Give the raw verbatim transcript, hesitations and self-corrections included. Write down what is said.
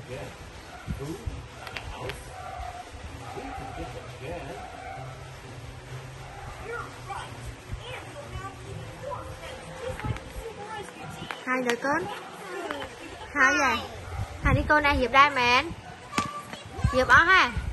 Hai nữa con. Hai vậy. Hai đi con này hiệp đây mẹ. Hiệp ó ha.